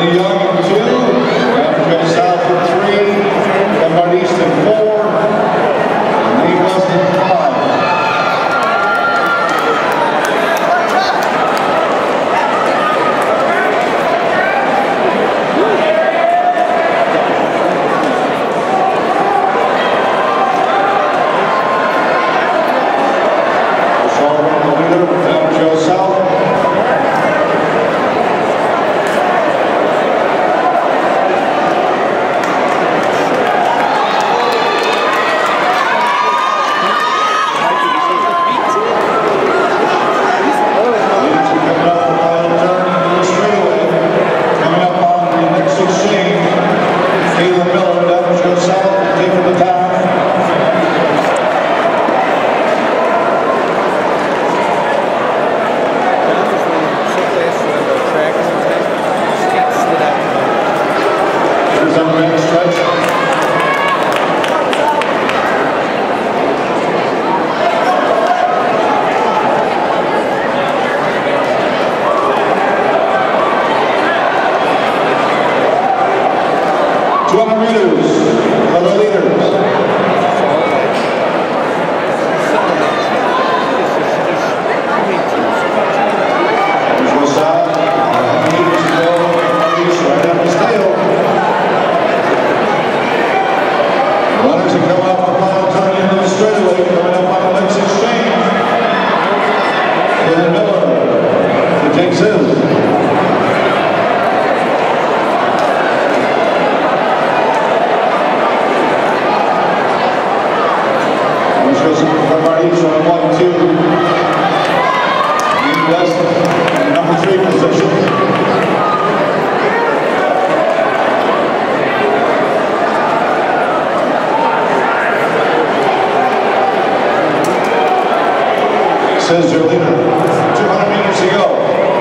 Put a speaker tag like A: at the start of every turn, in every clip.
A: the young in 2, Naperville South in 3, Lombard East in 4, and Maine West in 5. Says your leader, 200 meters to go.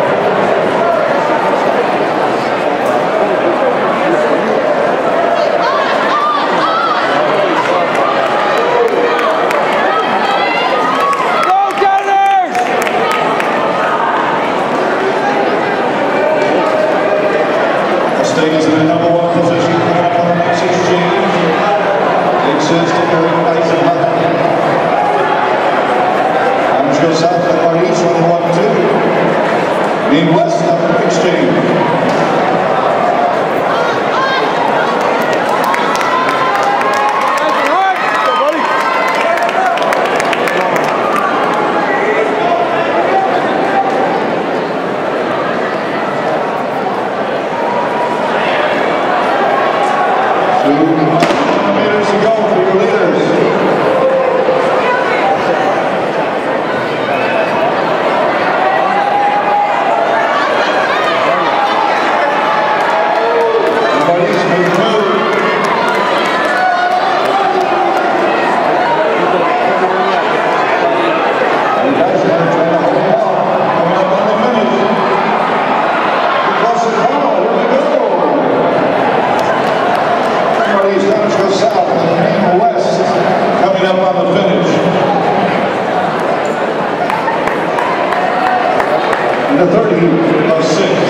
B: Go Gunners!
A: Mustang is in the number 1 position, coming up on the next exchange. Exists to Eric Weisenhunt. Go south to Lombard East, running 1-2. Maine West, up exchange. The 30 of 6.